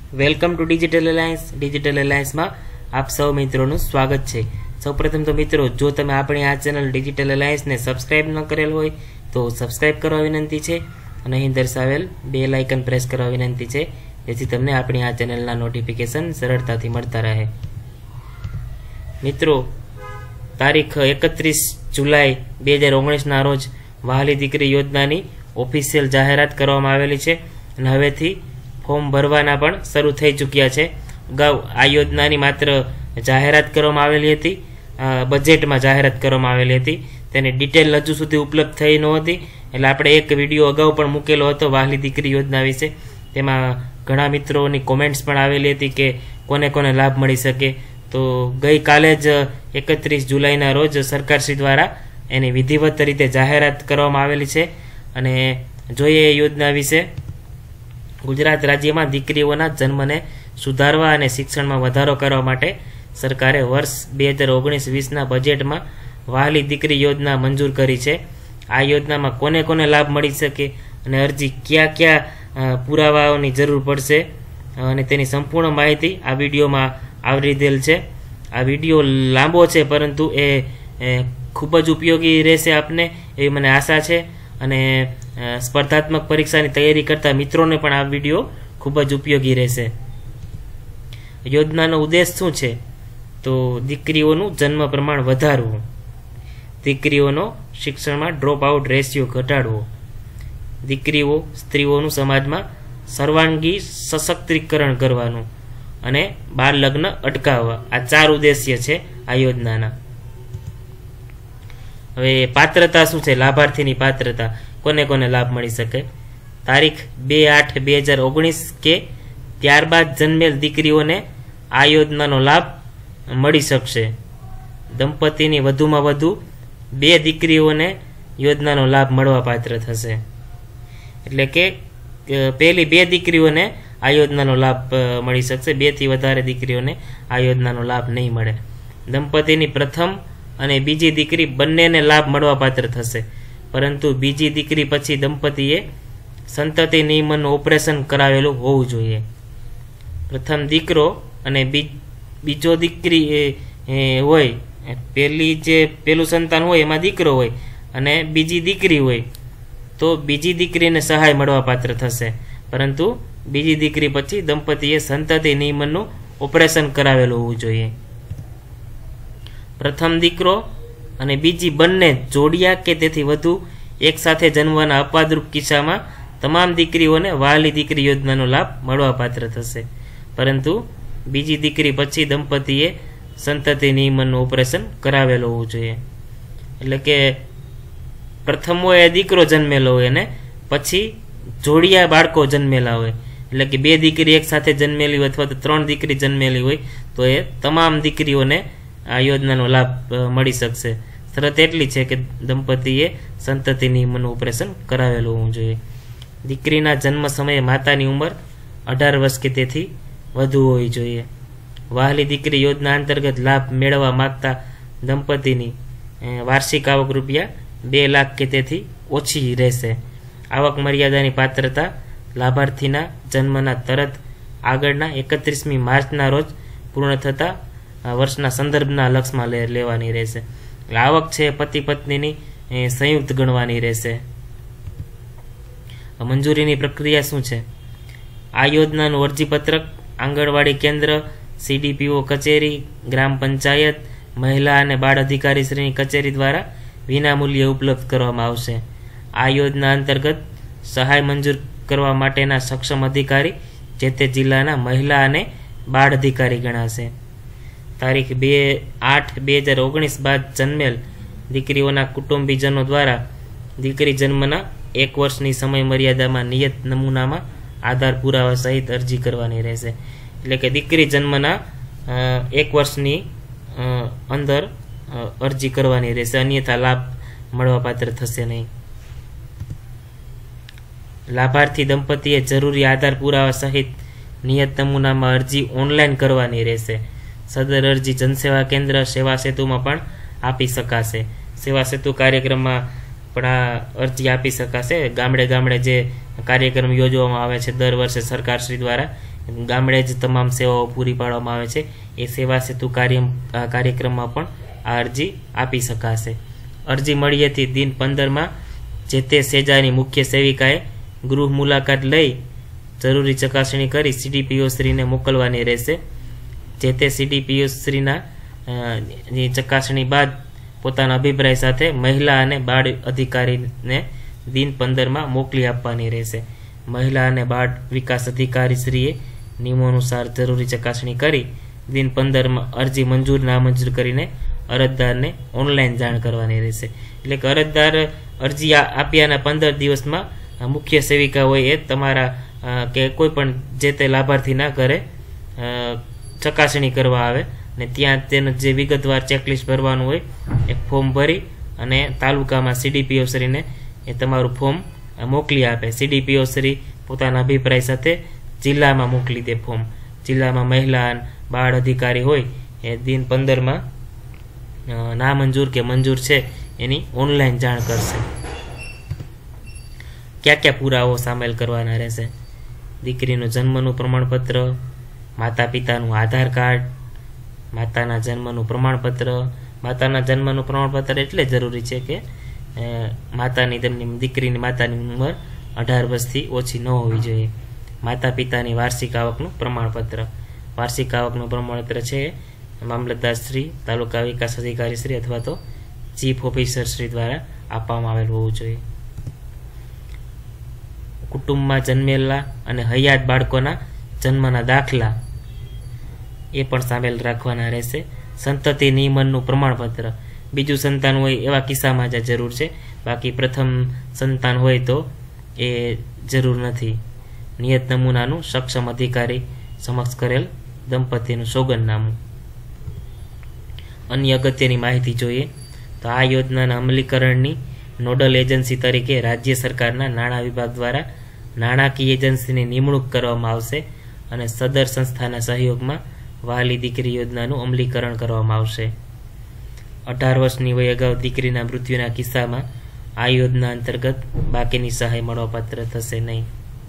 Welcome to digital alliance માં આપ સૌ મિત્રોનું સ્વાગત છે। સૌપ્રથમ તો મિત્રો, જો તમે આપણી આ ચેનલ ડિજિટલ એલાયન્સને સબસ્ક્રાઇબ ન કરેલ હોય તો સબસ્ક્રાઇબ કરવા વિનંતી છે અને અહીં દર્શાવેલ બેલ આઇકન પ્રેસ કરવા વિનંતી છે, જેથી તમને આપણી આ ચેનલના નોટિફિકેશન સરળતાથી મળતા રહે। મિત્રો, તારીખ 31 જુલાઈ 2019 ના રોજ વહાલી દીકરી યોજનાની ઓફિશિયલ જાહેરાત કરવામાં આવેલી છે અને હવેથી ફોર્મ ભરવાના પણ શરૂ થઈ ચૂક્યા છે। અગાઉ આ યોજનાની માત્ર જાહેરાત કરવામાં આવેલી હતી, બજેટમાં જાહેરાત કરવામાં આવેલી હતી, તેની ડિટેલ હજુ સુધી ઉપલબ્ધ થઈ નહોતી। એટલે આપણે એક વિડીયો અગાઉ પણ મૂકેલો હતો વહાલી દીકરી યોજના વિશે, તેમાં ઘણા મિત્રોની કોમેન્ટ્સ પણ આવેલી હતી કે કોને કોને લાભ મળી શકે। તો ગઈકાલે જ 31 જુલાઈના રોજ સરકારશ્રી દ્વારા એની વિધિવત રીતે જાહેરાત કરવામાં આવેલી છે અને જોઈએ એ યોજના વિશે। ગુજરાત રાજ્યમાં દીકરીઓના જન્મને સુધારવા અને શિક્ષણમાં વધારો કરવા માટે સરકારે વર્ષ 2019-20ના બજેટમાં વહાલી દીકરી યોજના મંજૂર કરી છે। આ યોજનામાં કોને કોને લાભ મળી શકે અને અરજી કયા કયા પુરાવાઓની જરૂર પડશે અને તેની સંપૂર્ણ માહિતી આ વિડીયોમાં આવરી દેલ છે। આ વિડીયો લાંબો છે, પરંતુ એ ખૂબ જ ઉપયોગી રહેશે આપને એવી મને આશા છે અને સ્પર્ધાત્મક પરીક્ષાની તૈયારી કરતા મિત્રોને પણ આ વિડીયો ખૂબ જ ઉપયોગી રહેશે। યોજનાનો ઉદ્દેશ શું છે? તો દીકરીઓનું જન્મ પ્રમાણ વધારવું, દીકરીઓનો શિક્ષણમાં ડ્રોપ આઉટ રેશિયો ઘટાડવો, દીકરીઓ સ્ત્રીઓનું સમાજમાં સર્વાંગી સશક્તિકરણ કરવાનું અને બાળ લગ્ન અટકાવવા, આ 4 ઉદ્દેશ્ય છે આ યોજનાના। હવે પાત્રતા શું છે? લાભાર્થીની પાત્રતા, કોને કોને લાભ મળી શકે? તારીખ 2/8/2019 કે ત્યારબાદ જન્મેલ દીકરીઓને આ યોજનાનો લાભ મળી શકશે। દંપતીની વધુમાં વધુ 2 દીકરીઓને યોજનાનો લાભ મળવા પાત્ર થશે, એટલે કે પહેલી 2 દીકરીઓને આ યોજનાનો લાભ મળી શકશે, 2 થી વધારે દીકરીઓને આ યોજનાનો લાભ નહીં મળે। દંપતીની પ્રથમ અને બીજી દીકરી બંનેને લાભ મળવા પાત્ર થશે, પરંતુ બીજી દીકરી પછી દંપતીએ સંતતિ નિયમનનું ઓપરેશન કરાવેલું હોવું જોઈએ। પ્રથમ દીકરો અને બીજો દીકરી હોય, પહેલું સંતાન હોય એમાં દીકરો હોય અને બીજી દીકરી હોય તો બીજી દીકરીને સહાય મળવા પાત્ર થશે, પરંતુ બીજી દીકરી પછી દંપતીએ સંતતિ નિયમનનું ઓપરેશન કરાવેલું હોવું જોઈએ। પ્રથમ દીકરો અને બીજી બંને જોડિયા કે તેથી વધુ એક સાથે જન્મવાના અપવાદરૂપ કિસ્સામાં તમામ દીકરીઓને વહાલી દીકરી યોજનાનો લાભ મળવા પાત્ર થશે, પરંતુ બીજી દીકરી પછી દંપતીએ સંતતિ નિયમનનું ઓપરેશન કરાવેલું હોવું જોઈએ। એટલે કે પ્રથમ હોય એ દીકરો જન્મેલો હોય અને પછી જોડિયા બાળકો જન્મેલા હોય, એટલે કે 2 દીકરી એક સાથે જન્મેલી હોય અથવા તો 3 દીકરી જન્મેલી હોય તો એ તમામ દીકરીઓને આ યોજનાનો લાભ મળી શકશે। શરત એટલી છે કે દંપતીએ સંતતિ નિયમનનું ઓપરેશન કરાવેલું હોવું જોઈએ। દીકરીના જન્મ સમયે માતાની ઉંમર 18 વર્ષ કે તેથી વધુ હોવી જોઈએ। વહાલી દીકરી યોજના અંતર્ગત લાભ મેળવવા માંગતા દંપતીની વાર્ષિક આવક રૂપિયા 2 લાખ કે તેથી ઓછી રહેશે। આવક મર્યાદાની પાત્રતા લાભાર્થીના જન્મના તરત આગળના 31મી માર્ચના રોજ પૂર્ણ થતા વર્ષના સંદર્ભના લક્ષમાં લેવાની રહેશે। આવક છે પતિ પત્નીની સંયુક્ત ગણવાની રહેશે। મંજૂરીની પ્રક્રિયા શું છે? આ યોજનાનું અરજીપત્રક આંગણવાડી કેન્દ્ર, CDPO કચેરી, ગ્રામ પંચાયત, મહિલા અને બાળ અધિકારીશ્રીની કચેરી દ્વારા વિનામૂલ્યે ઉપલબ્ધ કરવામાં આવશે। આ યોજના અંતર્ગત સહાય મંજૂર કરવા માટેના સક્ષમ અધિકારી જે તે જિલ્લાના મહિલા અને બાળ અધિકારી ગણાશે। તારીખ 2/8/2019 બાદ જન્મેલ દીકરીઓના કુટુંબીજનો દ્વારા દીકરી જન્મના 1 વર્ષની સમય મર્યાદામાં નિયત નમૂનામાં આધાર પુરાવા સહિત અરજી કરવાની રહેશે। એટલે કે દીકરી જન્મના 1 વર્ષની અંદર અરજી કરવાની રહેશે, અન્યથા લાભ મળવા પાત્ર થશે નહીં। લાભાર્થી દંપતીએ જરૂરી આધાર પુરાવા સહિત નિયત નમૂનામાં અરજી ઓનલાઈન કરવાની રહેશે। સદર અરજી જનસેવા કેન્દ્ર સેવા સેતુમાં પણ આપી શકાશે। સેવા સેતુ કાર્યક્રમમાં પણ આ અરજી આપી શકાશે। ગામડે ગામડે જે કાર્યક્રમ યોજવામાં આવે છે દર વર્ષે સરકારશ્રી દ્વારા, ગામડે જ તમામ સેવાઓ પૂરી પાડવામાં આવે છે. એ સેવા સેતુ કાર્યક્રમમાં પણ આ અરજી આપી શકાશે. અરજી મળી હતી દિન 15માં જે તે સેજાની મુખ્ય સેવિકાએ ગૃહ મુલાકાત લઈ જરૂરી ચકાસણી કરી CDPO શ્રીને મોકલવાની રહેશે. જે તે CDPO શ્રીના ચકાસણી બાદ પોતાના અભિપ્રાય સાથે મહિલા અને બાળ અધિકારીને દિન 15માં મોકલી આપવાની રહેશે. મહિલા અને બાળ વિકાસ અધિકારી શ્રીએ નિયમો અનુસાર જરૂરી ચકાસણી કરી દિન 15માં અરજી મંજૂર નામંજૂર કરીને અરજદારને ઓનલાઈન જાણ કરવાની રહેશે. એટલે કે અરજદાર અરજી આપ્યાના 15 દિવસમાં મુખ્ય સેવિકા હોય એ તમારા કે કોઈ પણ જે તે લાભાર્થીના ઘરે ચકાસણી કરવા આવે ને ત્યાં તેનું જે વિગતવાર ચેકલિસ્ટ ભરવાનું હોય એ ફોર્મ ભરી અને તાલુકામાં CDPO શ્રીને એ તમારું ફોર્મ મોકલી આપે. CDPO શ્રી પોતાના અભિપ્રાય સાથે જિલ્લામાં મોકલી દે ફોર્મ. જિલ્લામાં મહિલા બાળ અધિકારી હોય એ દિન 15માં નામંજૂર કે મંજૂર છે એની ઓનલાઈન જાણ કરશે. ક્યાં ક્યાં પુરાવો સામેલ કરવાના રહેશે? દીકરીનું જન્મનું પ્રમાણપત્ર, માતા પિતાનું આધાર કાર્ડ, માતાના જન્મનું પ્રમાણપત્ર. માતાના જન્મનું પ્રમાણપત્ર એટલે જરૂરી છે કે દીકરીની માતાની ઉંમર 18 વર્ષથી ઓછી ન હોવી જોઈએ. માતા પિતાની વાર્ષિક આવકનું પ્રમાણપત્ર. વાર્ષિક આવકનું પ્રમાણપત્ર છે મામલતદાર શ્રી, તાલુકા વિકાસ અધિકારી શ્રી અથવા તો ચીફ ઓફિસર શ્રી દ્વારા આપવામાં આવેલ હોવું જોઈએ. કુટુંબમાં જન્મેલા અને હયાત બાળકોના જન્મના દાખલા એ પણ સામેલ રાખવાના રહેશે. સંતતિ નિયમનનું પ્રમાણપત્ર. બીજું સંતાન હોય એવા કિસ્સામાં જ જરૂર છે, બાકી પ્રથમ સંતાન હોય તો એ જરૂર નથી. નિયત નમૂનાનું સક્ષમ અધિકારી સમક્ષ કરેલ દંપતીનું સોગંદનામું. અન્ય અગત્યની માહિતી જોઈએ તો આ યોજનાના અમલીકરણની નોડલ એજન્સી તરીકે રાજ્ય સરકારના નાણાં વિભાગ દ્વારા નાણાકીય એજન્સીની નિમણૂક કરવામાં આવશે અને સદર સંસ્થાના સહયોગમાં વહાલી દીકરી યોજનાનું અમલીકરણ કરવામાં આવશે. 18 વર્ષની વય અગાઉ દીકરીના મૃત્યુના કિસ્સામાં આ યોજના અંતર્ગત બાકીની સહાય મળવાપાત્ર થશે નહીં.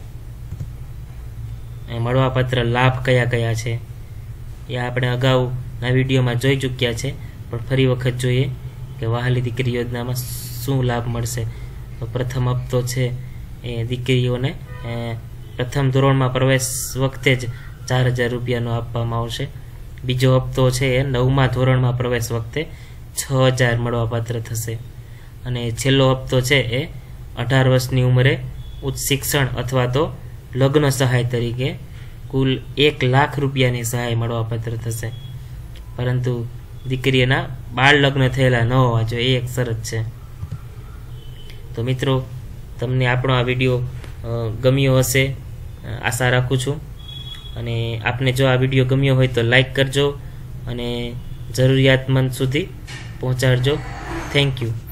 મળવાપાત્ર લાભ કયા કયા છે એ આપણે અગાઉના વિડીયોમાં જોઈ ચૂક્યા છે, પણ ફરી વખત જોઈએ કે વહાલી દીકરી યોજનામાં શું લાભ મળશે. તો પ્રથમ હપ્તો છે એ દીકરીઓને પ્રથમ ધોરણમાં પ્રવેશ વખતે જ 4000 રૂપિયાનો આપવામાં આવશે. બીજો હપ્તો છે એ 9મા ધોરણમાં પ્રવેશ વખતે 6000 મળવાપાત્ર થશે. અને છેલ્લો હપ્તો છે એ 18 વર્ષની ઉંમરે ઉચ્ચ શિક્ષણ અથવા તો લગ્ન સહાય તરીકે કુલ 1 લાખ રૂપિયાની સહાય મળવાપાત્ર થશે. પરંતુ દીકરીના બાળ લગ્ન થયેલા ન હોવા જોઈએ, એ એક શરત છે. તો મિત્રો, તમને આપણો આ વિડીયો ગમ્યો હશે આશા રાખું છું. અને આપને જો આ વિડીયો ગમ્યો હોય તો લાઈક કરજો અને જરૂરિયાતમંદ સુધી પહોંચાડજો. Thank you.